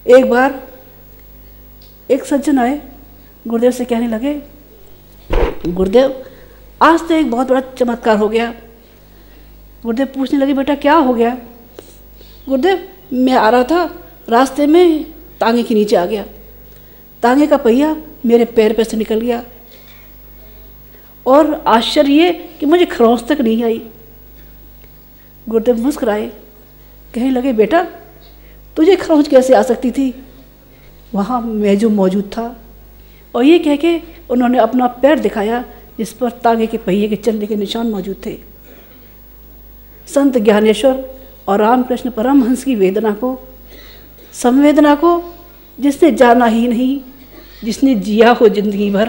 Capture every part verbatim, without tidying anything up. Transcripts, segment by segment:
एक बार एक सज्जन आए, गुरुदेव से कहने लगे, गुरुदेव आज तो एक बहुत बड़ा चमत्कार हो गया। गुरुदेव पूछने लगे, बेटा क्या हो गया? गुरुदेव मैं आ रहा था, रास्ते में तांगे के नीचे आ गया, तांगे का पहिया मेरे पैर पे से निकल गया और आश्चर्य ये कि मुझे खरोंच तक नहीं आई। गुरुदेव मुस्कुराए, कहने लगे, बेटा तुझे खरोंच कैसे आ सकती थी? वहाँ मैं जो मौजूद था। और ये कह के उन्होंने अपना पैर दिखाया जिस पर तांगे के पहिए के चलने के निशान मौजूद थे। संत ज्ञानेश्वर और रामकृष्ण परमहंस की वेदना को, संवेदना को जिसने जाना ही नहीं, जिसने जिया हो जिंदगी भर,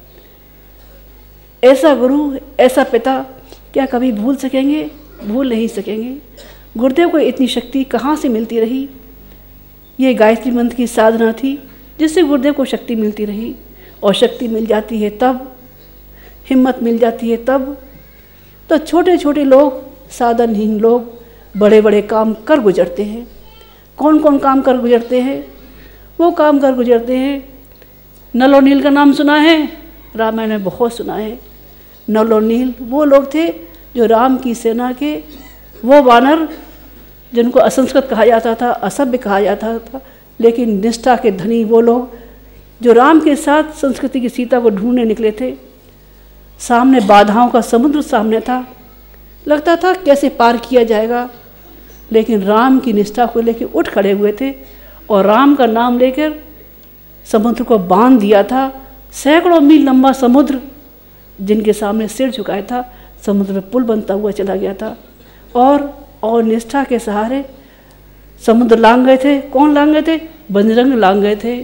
ऐसा गुरु, ऐसा पिता क्या कभी भूल सकेंगे? भूल नहीं सकेंगे। गुरुदेव को इतनी शक्ति कहाँ से मिलती रही? ये गायत्री मंत्र की साधना थी जिससे गुरुदेव को शक्ति मिलती रही। और शक्ति मिल जाती है तब, हिम्मत मिल जाती है तब, तो छोटे छोटे लोग, साधनहीन लोग बड़े बड़े काम कर गुजरते हैं। कौन कौन काम कर गुजरते हैं? वो काम कर गुजरते हैं, नल और नील का नाम सुना है? रामायण में बहुत सुना है। नल और नील वो लोग थे जो राम की सेना के, वो वानर जिनको असंस्कृत कहा जाता था, असभ्य कहा जाता था, लेकिन निष्ठा के धनी वो लोग जो राम के साथ संस्कृति की सीता को ढूंढने निकले थे। सामने बाधाओं का समुद्र सामने था, लगता था कैसे पार किया जाएगा, लेकिन राम की निष्ठा को लेकर उठ खड़े हुए थे और राम का नाम लेकर समुद्र को बांध दिया था। सैकड़ों मील लंबा समुद्र जिनके सामने सिर झुकाया था, समुद्र में पुल बनता हुआ चला गया था। और और निष्ठा के सहारे समुद्र लांघ गए थे। कौन लांघ गए थे? बजरंग लांघ गए थे।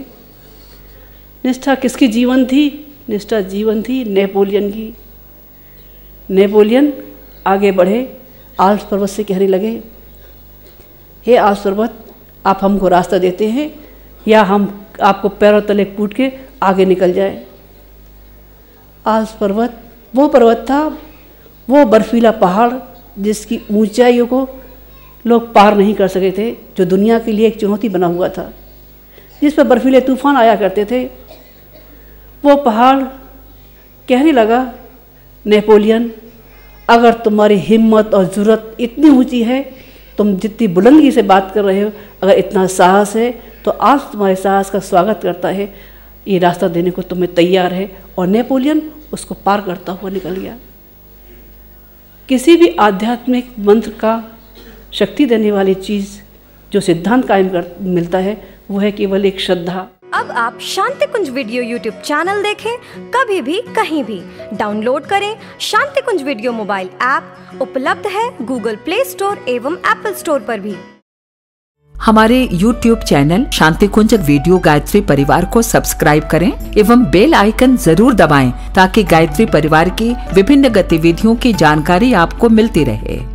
निष्ठा किसकी जीवन थी? निष्ठा जीवन थी नेपोलियन की। नेपोलियन आगे बढ़े, आल्प्स पर्वत से कहने लगे, हे आल्प्स पर्वत, आप हमको रास्ता देते हैं या हम आपको पैरों तले कूट के आगे निकल जाए। आल्प्स पर्वत वो पर्वत था, वो बर्फीला पहाड़ जिसकी ऊंचाइयों को लोग पार नहीं कर सके थे, जो दुनिया के लिए एक चुनौती बना हुआ था, जिस पर बर्फीले तूफान आया करते थे। वो पहाड़ कहने लगा, नेपोलियन, अगर तुम्हारी हिम्मत और ज़रूरत इतनी ऊंची है, तुम जितनी बुलंदी से बात कर रहे हो, अगर इतना साहस है, तो आज तुम्हारे साहस का स्वागत करता है, ये रास्ता देने को तुम्हें तैयार है। और नेपोलियन उसको पार करता हुआ निकल गया। किसी भी आध्यात्मिक मंत्र का शक्ति देने वाली चीज़ जो सिद्धांत कायम कर मिलता है, वो है केवल एक श्रद्धा। अब आप Shanti Kunj video YouTube channel देखें, कभी भी कहीं भी। डाउनलोड करें Shanti Kunj video mobile app, उपलब्ध है गूगल प्ले स्टोर एवं एप्पल स्टोर पर भी। हमारे YouTube channel Shanti Kunj video Gayatri Parivar को सब्सक्राइब करें एवं बेल आइकन जरूर दबाएं ताकि गायत्री परिवार की विभिन्न गतिविधियों की जानकारी आपको मिलती रहे।